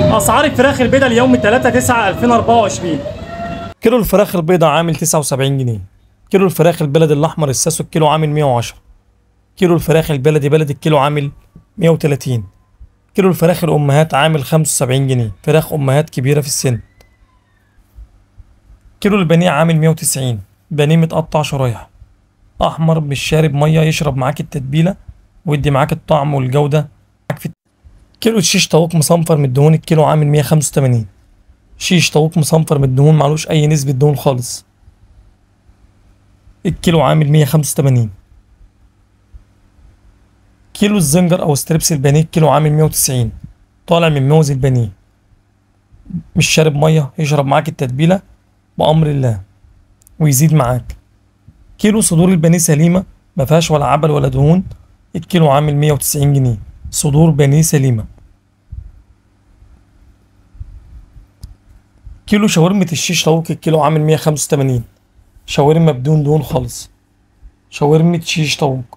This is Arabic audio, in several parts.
اسعار الفراخ البيضاء اليوم 3/9/2024. كيلو الفراخ البيضاء عامل 79 جنيه. كيلو الفراخ البلدي الاحمر الساسو الكيلو عامل 110. كيلو الفراخ البلدي بلدي الكيلو عامل 130. كيلو الفراخ الامهات عامل 75 جنيه، فراخ امهات كبيره في السن. كيلو البانيه عامل 190، بانيه متقطع شرايح احمر مش شارب ميه، يشرب معاك التتبيله ويدي معاك الطعم والجوده معاك في. كيلو شيش طاووق مصنفر من الدهون الكيلو عامل 185. شيش طاووق مصنفر من الدهون معلوش اي نسبه دهون خالص، الكيلو عامل 185. كيلو الزنجر او ستريبس البانيه الكيلو عامل 190، طالع من موز البانيه مش شارب ميه، يشرب معاك التتبيله بامر الله ويزيد معاك. كيلو صدور البانيه سليمه ما فيهاش ولا عبل ولا دهون، الكيلو عامل 190 جنيه، صدور بانيه سليمه. كيلو شاورمة الشيش طاووق الكيلو عامل 185، شاورما بدون دهون خالص، شاورمة شيش طاووق.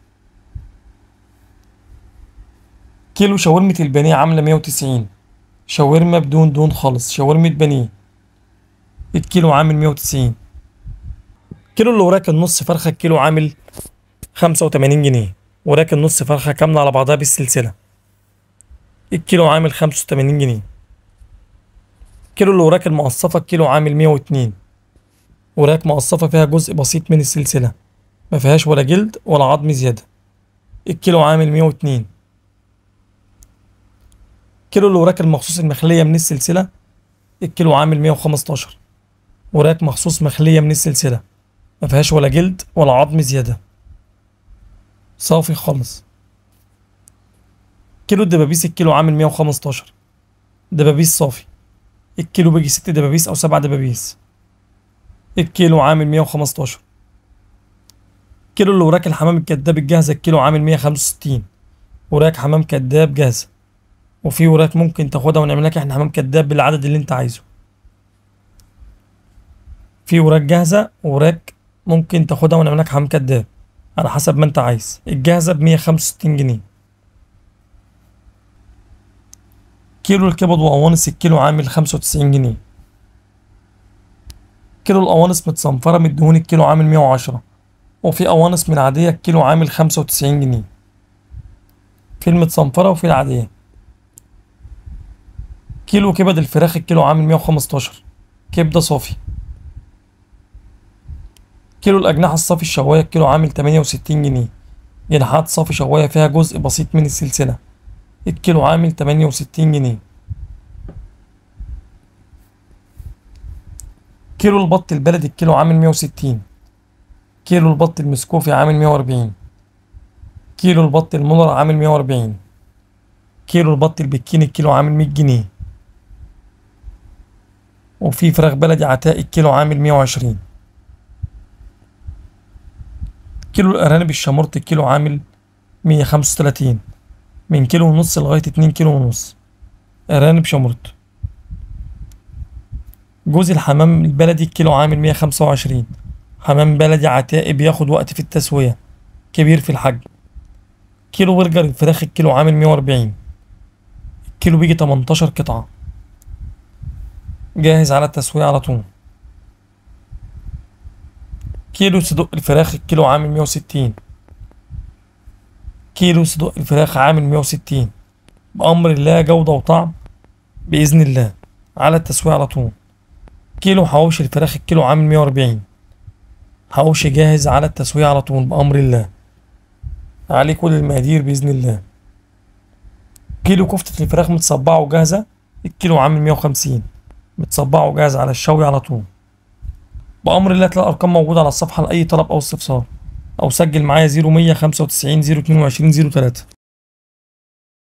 كيلو شاورمة البانيه عاملة 190، شاورما بدون دهون خالص، شاورمة بانيه الكيلو عامل 190. كيلو اللي وراك النص فرخة الكيلو عامل 85 جنيه، وراك النص فرخة كاملة على بعضها بالسلسلة الكيلو عامل 85 جنيه. كيلو اللي وراك المقصفة الكيلو عامل 102، وراك مقصفة فيها جزء بسيط من السلسلة ما فيهاش ولا جلد ولا عظم زيادة، الكيلو عامل 102. كيلو اللي وراك المخصوص المخلية من السلسلة الكيلو عامل 115، وراك مخصوص مخلية من السلسلة ما فيهاش ولا جلد ولا عظم زيادة، صافي خالص. كيلو الدبابيس الكيلو عامل 115، دبابيس صافي الكيلو بيجي 6 دبابيس او 7 دبابيس، الكيلو عامل 115. كيلو اللي وراك الحمام الكداب الجاهزة الكيلو عامل 165، وراك حمام كداب جاهزة، وفي وراك ممكن تاخدها ونعمل لك احنا حمام كداب بالعدد اللي انت عايزه. في وراك جاهزة وراك ممكن تاخدها ونعمل لك حمام كداب على حسب ما انت عايز، الجاهزة ب165 جنيه. كيلو الكبد وقوانص الكيلو عامل 95 جنيه. كيلو القوانص متصنفرة من الدهون الكيلو عامل 110، وفي قوانص من العادية الكيلو عامل 95 جنيه، في المتصنفرة وفي العادية. كيلو كبد الفراخ الكيلو عامل 115، كبدة صافي. كيلو الأجنحة الصافي الشواية الكيلو عامل 68 جنيه، جناحات صافي شواية فيها جزء بسيط من السلسلة الكيلو عامل 68 جنيه. كيلو البط البلدي الكيلو عامل 160، كيلو البط المسكوفي عامل 140، كيلو البط المنر عامل 140، كيلو البط البكيني الكيلو عامل 100 جنيه، وفي فراخ بلدي عتاق الكيلو عامل 120. كيلو الأرانب الشامورت الكيلو عامل 135، من كيلو ونص لغاية 2 كيلو ونص أرانب شامورت. جوز الحمام البلدي الكيلو عامل 125، حمام بلدي عتائي بياخد وقت في التسوية، كبير في الحجم. كيلو برجر الفراخ الكيلو عامل 140، الكيلو بيجي 18 قطعة، جاهز على التسوية على طول. كيلو صدوق الفراخ الكيلو عامل 160، كيلو صدوق الفراخ عامل 160، بأمر الله جودة وطعم بإذن الله على التسوية على طول. كيلو حواوشي الفراخ الكيلو عامل 140، حواوشي جاهز على التسوية على طول بأمر الله، عليه كل المقادير بإذن الله. كيلو كفتة الفراخ متصبعة وجاهزة الكيلو عامل 150، متصبعة وجاهز على الشوي على طول بأمر الله. تلاقي الأرقام موجودة على الصفحة لأي طلب أو استفسار، أو سجل معايا 0195 022 03.